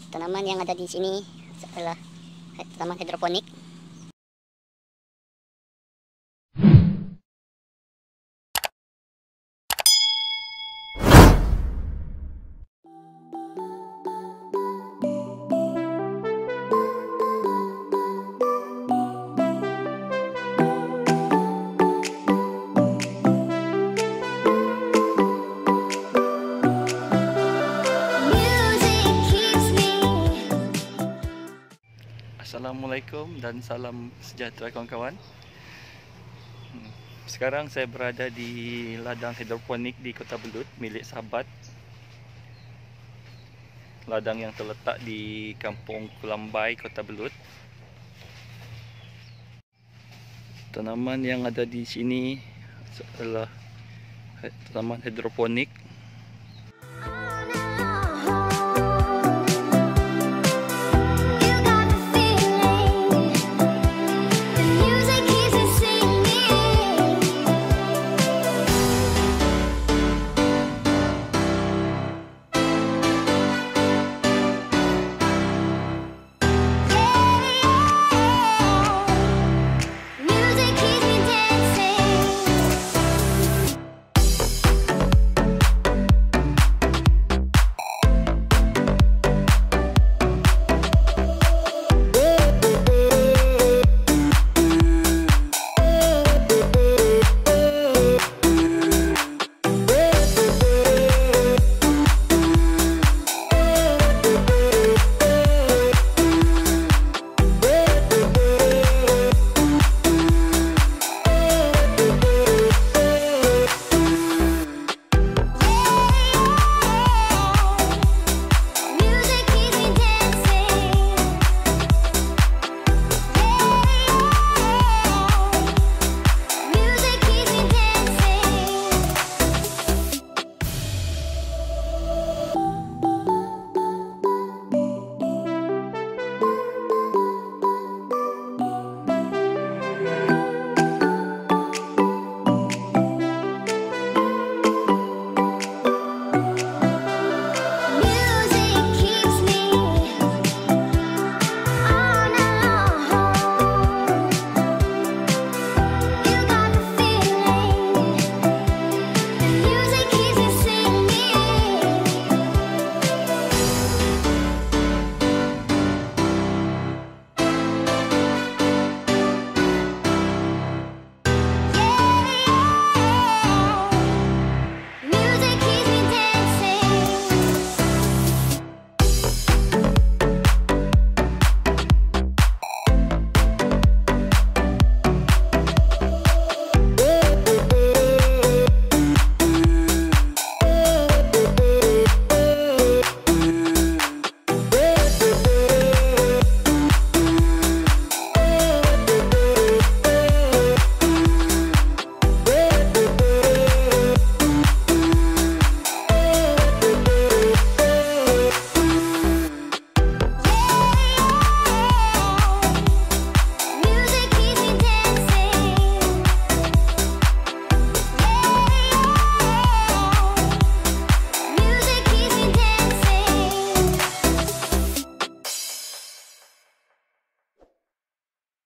Tanaman yang ada di sini adalah tanaman hidroponik. Assalamualaikum dan salam sejahtera kawan-kawan. Sekarang saya berada di ladang hidroponik di Kota Belud milik sahabat. Ladang yang terletak di Kampung Kulambai, Kota Belud. Tanaman yang ada di sini adalah tanaman hidroponik